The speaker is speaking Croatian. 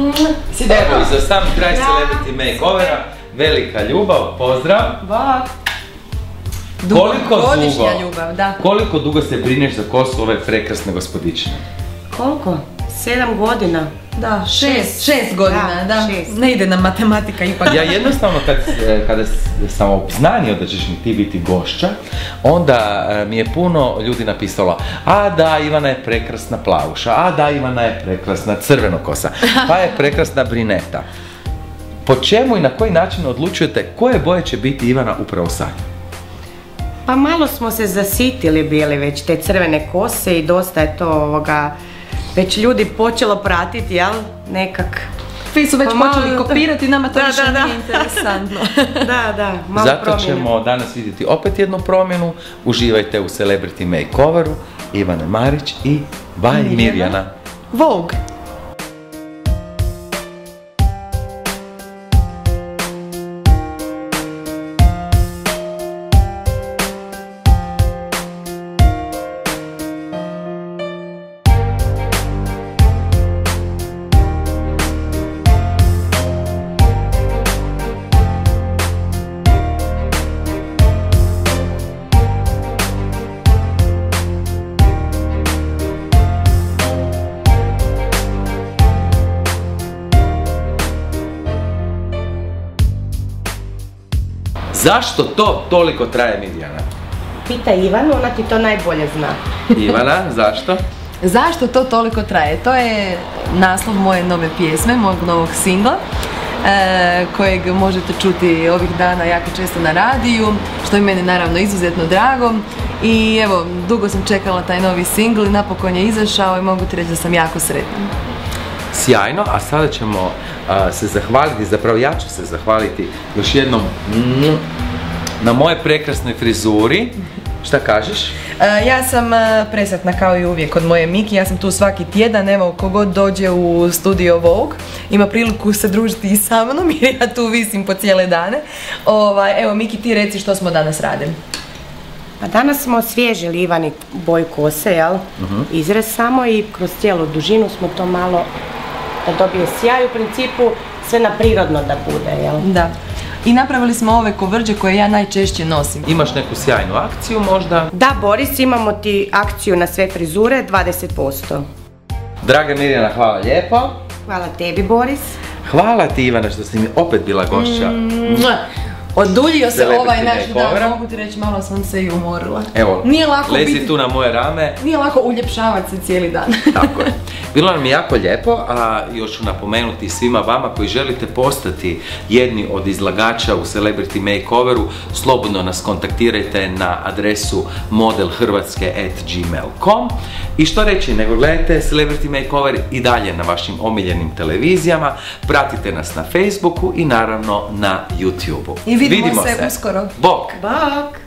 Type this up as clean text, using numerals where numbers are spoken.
Evo i za sam kraj Celebrity Makeovera, velika ljubav, pozdrav. Bok. Godišnja ljubav, da. Koliko dugo se brineš za kosu ove prekrasne gospodične? Koliko? 7 godina. Da, 6 godina, da. Ne ide nam matematika ipak. Ja jednostavno kada sam obznanio da ćeš mi ti biti gošća, onda mi je puno ljudi napisalo: a da, Ivana je prekrasna plavuša, a da, Ivana je prekrasna crvenokosa, pa je prekrasna brineta. Po čemu i na koji način odlučujete koje boje će biti Ivana upravo sad? Pa malo smo se zasitili bili već te crvene kose i dosta je to već ljudi počelo pratiti, jel? Nekak. Svi su već počeli kopirati, nama to više nije interesantno. Da, malo zato promjene. ćemo danas vidjeti opet jednu promjenu. Uživajte u Celebrity Makeoveru Ivane Marić i by Mirjana Vogue. Zašto to toliko traje, Mirjana? Pita Ivanu, ona ti to najbolje zna. Ivana, zašto? Zašto to toliko traje? To je naslov moje nove pjesme, mojeg novog singla, kojeg možete čuti ovih dana jako često na radiju, što je meni naravno izuzetno drago. I evo, dugo sam čekala taj novi singl i napokon je izašao i mogu ti reći da sam jako sretna. Sjajno, a sada ćemo se zahvaliti, zapravo ja ću se zahvaliti još jednom na moje prekrasnoj frizuri. Šta kažeš? Ja sam presretna kao i uvijek od moje Miki, ja sam tu svaki tjedan, evo kogod dođe u studio Vogue ima priliku se družiti i sa mnom jer ja tu visim po cijele dane. Evo Miki, ti reci što smo danas radili. Pa danas smo osvježili Ivani boju kose, jel? Izrez samo i kroz cijelu dužinu smo to malo da dobije sjaj, u principu sve na prirodno da bude, jel? Da. I napravili smo ove kovrđe koje ja najčešće nosim. Imaš neku sjajnu akciju možda? Da, Boris, imamo ti akciju na sve frizure, 20%. Draga Mirjana, hvala lijepo. Hvala tebi, Boris. Hvala ti, Ivana, što si mi opet bila gošća. Oduljio se ovaj naš dan, Makeovera. mogu ti reći, malo sam se i umorila. Evo, Nije lako lezi biti- tu na moje rame. Nije lako uljepšavati se cijeli dan. Tako je. Bilo nam je jako lijepo, a još ću napomenuti svima vama koji želite postati jedni od izlagača u Celebrity Makeoveru, slobodno nas kontaktirajte na adresu modelhrvatske@gmail.com. I što reći, nego gledajte Celebrity Makeover i dalje na vašim omiljenim televizijama, pratite nas na Facebooku i naravno na YouTubeu. I vidimo se uskoro. Bok! Bok!